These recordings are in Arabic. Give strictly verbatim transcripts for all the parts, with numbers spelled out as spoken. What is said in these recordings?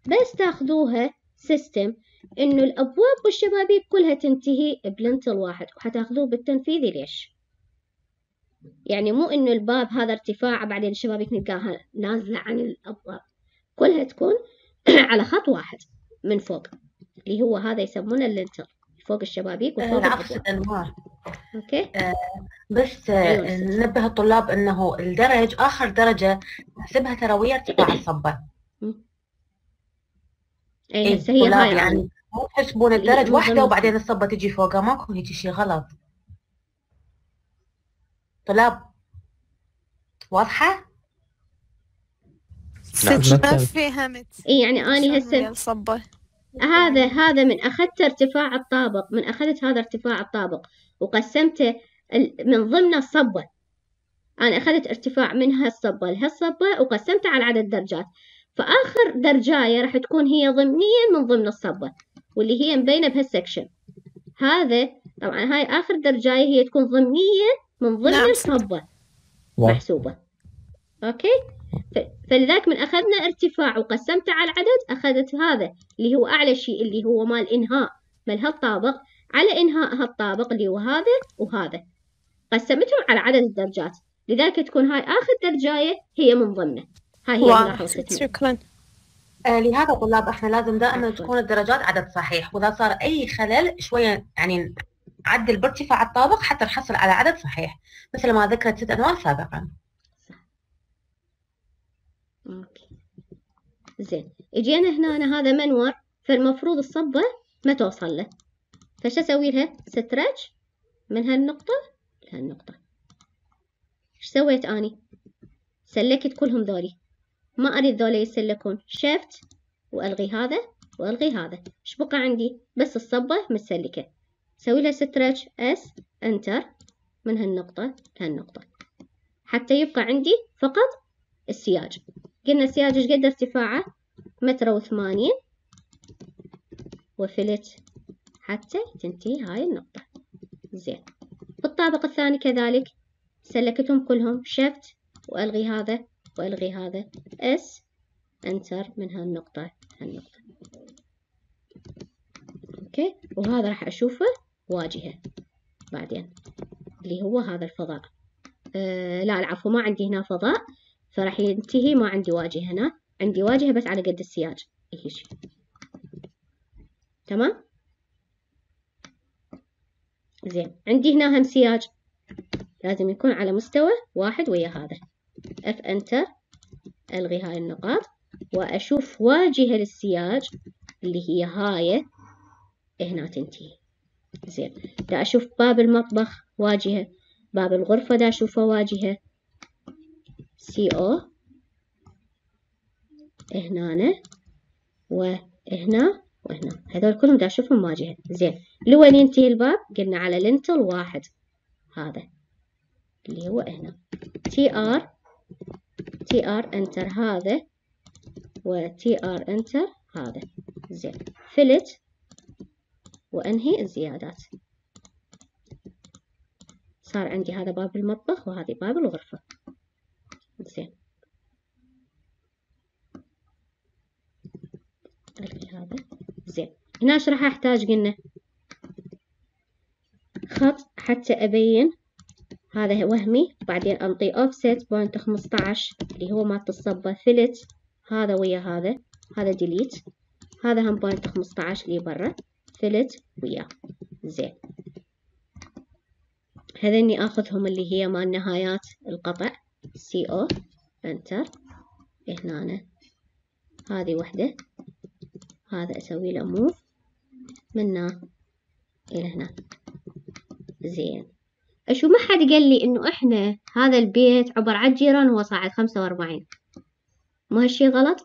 بس تاخذوها سيستم إنه الأبواب والشبابيك كلها تنتهي بلينتل واحد، وحتاخذوه بالتنفيذي. ليش؟ يعني مو إنه الباب هذا ارتفاع بعدين الشبابيك نلقاها نازلة عن الأبواب، كلها تكون على خط واحد من فوق، اللي هو هذا يسمونه اللينتل، فوق الشبابيك آه، وفوق العفو الأبواب. ست أنوار. أوكي؟ آه، بس عيون آه، الست. ننبه الطلاب أنه الدرج آخر درجة نحسبها ترى ويا ارتفاع الصبة. أي إيه هسه هي طلاب هاي يعني أني مو تحسبون اللي هي الدرج من واحدة ضمن وبعدين الصبة. الصبة تجي فوقها، ماكو هيك شي غلط. طلاب واضحة؟ ست ما فهمت. إي يعني أني شلون هسه ويا الصبة؟ هذا هذا من أخذت ارتفاع الطابق، من أخذت هذا ارتفاع الطابق وقسمته ال- من ضمن الصبة. أنا أخذت ارتفاع من هالصبة لهالصبة وقسمته على عدد درجات، فآخر درجاية راح تكون هي ضمنيا من ضمن الصبة، واللي هي مبينة بهالسكشن هذا. طبعا هاي آخر درجاية هي تكون ضمنية من ضمن نعم. الصبة محسوبة. أوكي. ف- فلذلك من أخذنا ارتفاع وقسمته على العدد، أخذت هذا اللي هو أعلى شيء اللي هو مال إنهاء مال هالطابق على إنهاء هالطابق اللي هو هذا وهذا، قسمتهم على عدد الدرجات، لذلك تكون هاي آخر درجاية هي من ضمنه. هاي هي واضح الملاحظة ست، ستمية. شكرا. آه لهذا طلاب احنا لازم دائما عفوا. تكون الدرجات عدد صحيح، واذا صار اي خلل شويه يعني نعدل بارتفاع الطابق حتى نحصل على عدد صحيح مثل ما ذكرت ست انوار سابقا. صح. اوكي زين. اجينا هنا أنا هذا منور، فالمفروض الصبة ما توصل له، فش اسوي لها؟ سترج من هالنقطة لهالنقطة. ايش سويت اني؟ سلكت كلهم ذولي، ما اريد ذولا يسلكون، شيفت والغي هذا والغي هذا، ايش بقى عندي؟ بس الصبة متسلكة، سوي لها سترج اس انتر من هالنقطة لهالنقطة حتى يبقى عندي فقط السياج. قلنا السياج ايش قد ارتفاعه؟ متر وثمانين، وفلت حتى تنتهي هاي النقطة. زين. بالطابق الثاني كذلك سلكتهم كلهم، شيفت والغي هذا والغي هذا، اس انتر من هالنقطة هالنقطة. اوكي. وهذا راح اشوفه واجهة بعدين اللي هو هذا الفضاء. آه لا العفو، ما عندي هنا فضاء، فراح ينتهي، ما عندي واجهة هنا، عندي واجهة بس على قد السياج هيك. تمام. زين. عندي هنا هم سياج لازم يكون على مستوى واحد ويا هذا، اف انتر الغي هاي النقاط واشوف واجهة للسياج اللي هي هاي هنا تنتهي. زين. دا اشوف باب المطبخ واجهة، باب الغرفة دا اشوفه واجهة، سي او هنا وهنا وهنا، هذول كلهم دا اشوفهم واجهة. زين. لوين ينتهي الباب؟ قلنا على لينتل واحد، هذا اللي هو هنا، تي ار تي ار انتر هذا وتي ار انتر هذا. زين. فلت وانهي الزيادات. صار عندي هذا باب المطبخ وهذه باب الغرفة. زين. هذا. زين. هنا ايش راح احتاج؟ قلنا خط حتى ابين هذا وهمي، بعدين انطي اوفست بوينت خمسطعش اللي هو مالت الصبة، فلت هذا ويا هذا، هذا ديليت، هذا هم بوينت خمسطعش اللي برا، فلت وياه. زين. هذني اخذهم اللي هي مال نهايات القطع، سي او انتر هنا أنا. هذه وحدة، هذا اسوي له موف من هنا الى هنا. زين. اشو ما حد قال لي انه احنا هذا البيت عبر عن جيران هو صاعد خمسة واربعين، مو هالشي غلط؟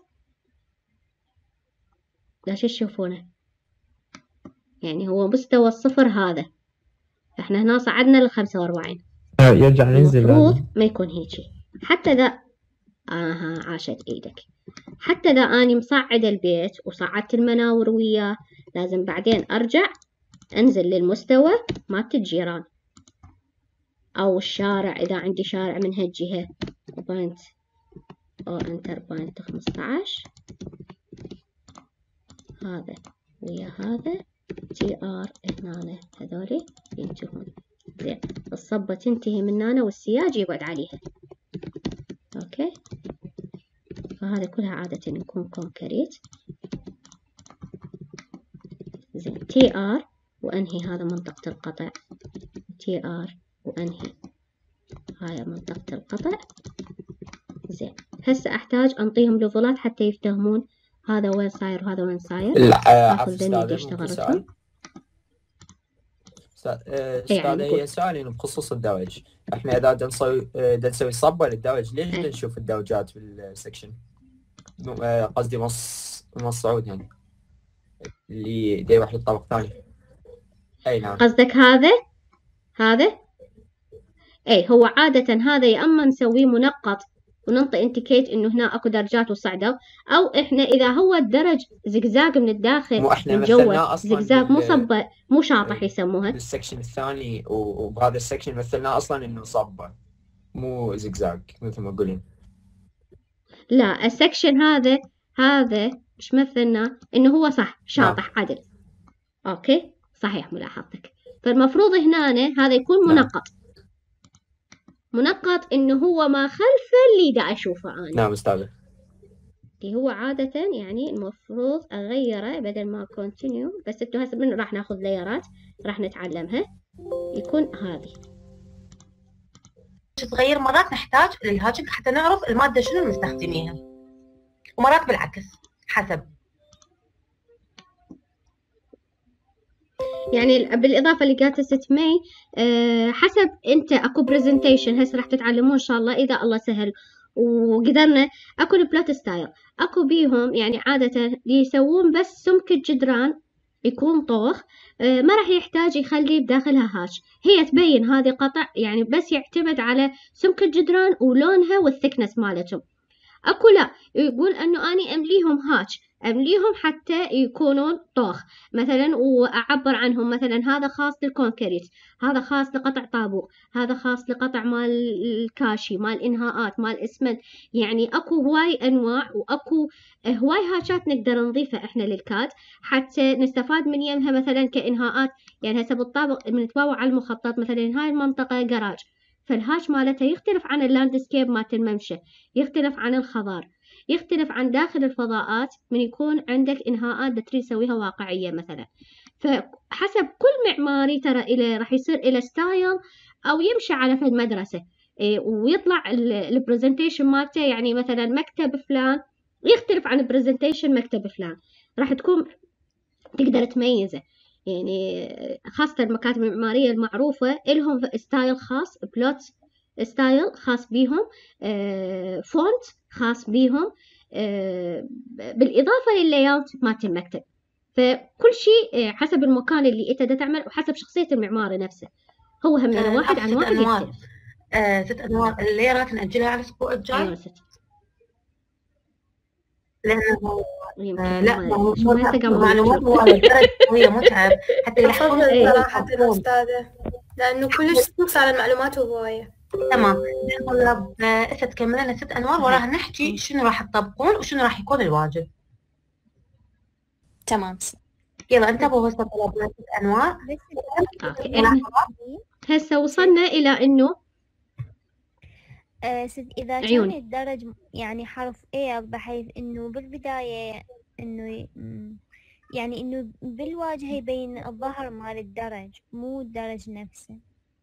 لا شو تشوفونه؟ يعني هو مستوى الصفر هذا، احنا هنا صعدنا للخمسة واربعين، يرجع ينزل. المفروض ما يكون هيجي. حتى ذا آها عاشت ايدك، حتى ذا اني مصعدة البيت وصعدت المناور وياه، لازم بعدين ارجع انزل للمستوى مالت الجيران او الشارع اذا عندي شارع من هالجهة، بوينت او انتر بوينت خمسطعش هذا ويا هذا تي ار هنا هذولي ينتهون. زين الصبة تنتهي من هنا والسياج يقعد عليها. اوكي فهذا كلها عادة يكون كونكريت. زين تي ار وانهي هذا منطقة القطع، تي ار وانهي هاي منطقة القطع. زين هسه احتاج انطيهم ليفلات حتى يفتهمون هذا وين صاير وهذا وين صاير. اخذ ذني بدي اشتغلتهم. استاذ هي سؤالين بخصوص الدوج. احنا اذا بدنا نسوي بدنا نسوي صبه للدوج ليش بدنا نشوف الدوجات بالسكشن؟ قصدي مص مص صعود يعني اللي دا يروح للطابق الثاني. اي نعم قصدك هذا هذا اي هو عادة هذا يا اما نسويه منقط وننطي انتيكيت انه هنا اكو درجات وصعدوا، او احنا اذا هو الدرج زقزاق من الداخل من جوا زقزاق مو صبه مو شاطح يسموها بالسكشن الثاني، وبهذا السكشن مثلناه اصلا انه صبه مو زقزاق مثل ما قلنا. لا السكشن هذا هذا مش مثلنا انه هو صح شاطح نعم. عدل. اوكي صحيح ملاحظتك. فالمفروض هنا هذا يكون منقط. نعم. منقط انه هو ما خلف اللي دا اشوفه انا. نعم استاذ. اللي هو عادة يعني المفروض اغيره بدل ما كونتينيو، بس انتو هسه من راح ناخذ ليرات راح نتعلمها يكون هذه. تتغير مرات نحتاج للهاجك حتى نعرف المادة شنو نستخدميها، ومرات بالعكس حسب. يعني بالإضافة اللي قالت ست مي أه حسب أنت أكو برزنتيشن هسه راح تتعلمون إن شاء الله إذا الله سهل وقدرنا. أكو البلوت ستايل أكو بيهم يعني عادة يسوون بس سمك الجدران يكون طوخ، أه ما راح يحتاج يخلي بداخلها هاتش، هي تبين هذه قطع يعني بس يعتمد على سمك الجدران ولونها والثكنس مالتهم. أكو لا يقول أنه أني أمليهم هاتش، أمليهم حتى يكونون طوخ مثلا وأعبر عنهم مثلا هذا خاص للكونكريت، هذا خاص لقطع طابوق، هذا خاص لقطع مال الكاشي مال إنهاءات مال إسمنت. يعني أكو هواي أنواع وأكو هواي هاتشات نقدر نضيفها إحنا للكاد حتى نستفاد من يمها مثلا كإنهاءات. يعني هسه بالطابق بنتباوع على المخطط مثلا هاي المنطقة جراج، فالهاش مالتها يختلف عن اللاندسكيب مالت الممشى، يختلف عن الخضار، يختلف عن داخل الفضاءات من يكون عندك إنهاءات تريد تسويها واقعية مثلا. فحسب كل معماري ترى إلى راح يصير إلى ستايل أو يمشي على في المدرسة إيه ويطلع البرزنتيشن مالته. يعني مثلا مكتب فلان يختلف عن البرزنتيشن مكتب فلان، راح تكون تقدر تميزه. يعني خاصة المكاتب المعمارية المعروفة إلهم ستايل خاص، بلوت ستايل خاص بيهم، آه، فونت خاص بيهم، آه، بالإضافة لللايوت مالت المكتب. فكل شيء حسب المكان اللي أنت بدك تعمل وحسب شخصية المعماري نفسه. هو هم آه واحد عن واحد يختلف. آه ست أنواع الليرات نأجلها على الأسبوع الجاي. أيوة ست. لأنه آه لا معلومات هي متعب حتى يلحقون صراحة الأستاذة، لأنه كلش صار المعلومات هواية. تمام. طلاب هسه تكمل لنا ست أنواع وراها نحكي شنو راح تطبقون وشنو راح يكون الواجب. تمام. يلا انتبهوا هسه طلبنا ست أنواع. هسه وصلنا إلى إنه آه إذا كان الدرج يعني حرف A بحيث إنه بالبداية إنه يعني إنه بالواجهة يبين الظهر مال الدرج مو الدرج نفسه.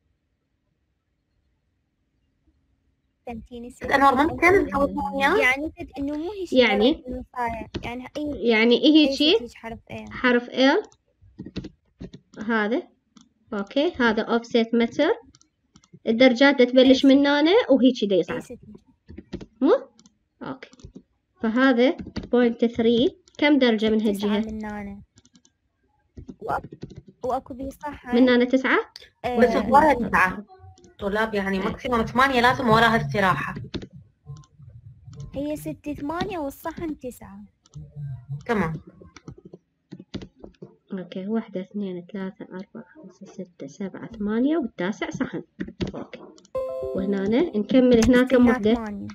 فهمتيني؟ الأنوار ممكن يعني إنه مو هيك يعني يعني إيه يعني إيه شيء حرف A حرف L هذا أوكي. هذا offset متر، الدرجات تبلش من هنا وهيك دا يصعد مو اوكي. فهذا بوينت ثري كم درجة من هالجهة؟ من هنا واكو بي صح من هنا تسعة آه بس وراها تسعة طلاب يعني ماكسيموم ثمانية لازم وراها استراحة. هي ستة ثمانية والصحن تسعة. تمام اوكي. واحدة اثنين ثلاثة أربعة خمسة ستة سبعة ثمانية والتاسع صحن. اوكي. وهنا نكمل هنا كم وحدة؟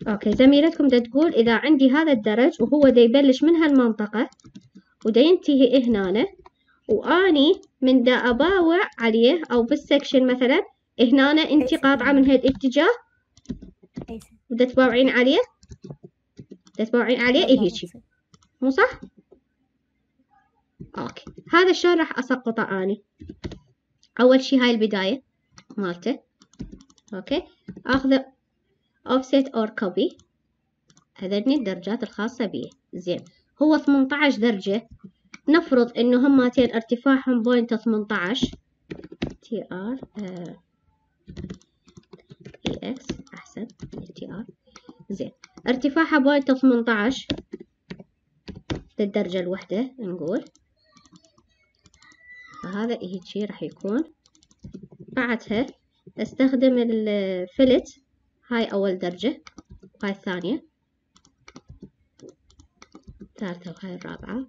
اوكي زميلتكم دا تقول اذا عندي هذا الدرج وهو دا يبلش من هالمنطقة ودا ينتهي هنا، واني من دا اباوع عليه او بالسكشن مثلا هنا انتي قاطعة من هالاتجاه ودا تباوعين عليه، دا تباوعين عليه ايه هيجي، مو صح؟ اوكي هذا شلون راح اسقطه اني؟ اول شي هاي البداية مالته، اوكي اخذ offset or copy، هذني الدرجات الخاصة بيه. زين هو ثمانية عشر درجة، نفرض انه همتين ارتفاعهم بوينت ثمانية عشر تي ار اي اكس احسن تي ار. زين ارتفاعها بوينت ثمانية عشر للدرجة الوحدة نقول، فهذا هيجي راح يكون. بعدها استخدم الفلت، هاي اول درجة وهاي الثانية ثالثة وهاي الرابعة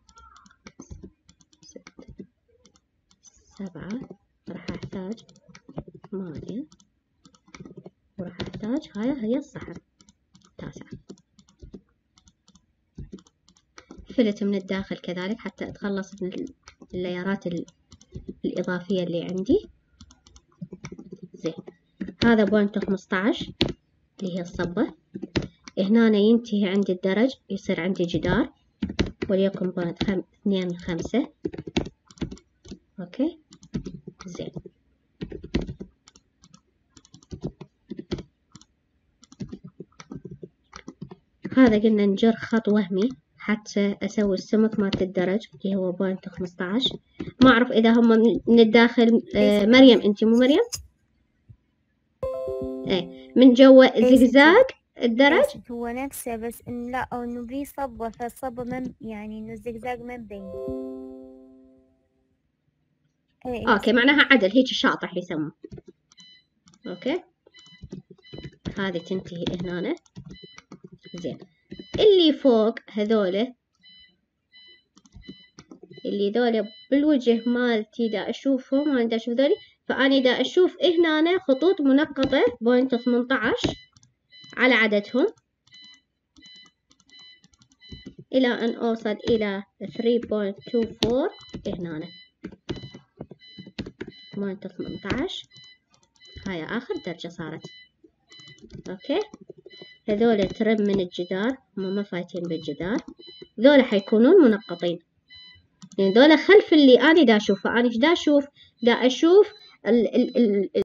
ستة سبعة، راح احتاج ثمانية وراح احتاج هاي هي الصحن تاسعة. فلت من الداخل كذلك حتى اتخلص من الليارات الإضافية اللي عندي. زين هذا بوينت خمسة عشر اللي هي الصبة، هنا ينتهي عندي الدرج يصير عندي جدار وليكن بوينت خم... اثنين من خمسة. اوكي زين هذا قلنا نجر خط وهمي حتى اسوي السمك مالت الدرج اللي هو بوينت خمسة عشر. ما اعرف اذا هم من الداخل آه مريم انتي مو مريم؟ ايه من جوا زجزاج الدرج هو نفسه، بس إن لا أو إنه في صبة، فالصبة ما يعني إنه الزقزاق ما مبين. اوكي معناها عدل هيك شاطح يسموه. اوكي هذه تنتهي هنا. زين اللي فوق هذوله اللي ذولا بالوجه مالتي دا اشوفهم، وانا دا اشوف ذولي، فاني دا اشوف هنا خطوط منقطة بوينت ثمانية عشر على عددهم الى ان اوصل الى ثلاثة بوينت اثنين أربعة هنا بوينت ثمانية عشر. هاي اخر درجة صارت. اوكي هذول ترم من الجدار، هم ما فايتين بالجدار، ذولا حيكونون منقطين، يعني ذولا خلف اللي أنا دا أشوفه. أنا إيش دا أشوف؟ دا أشوف ال ال ال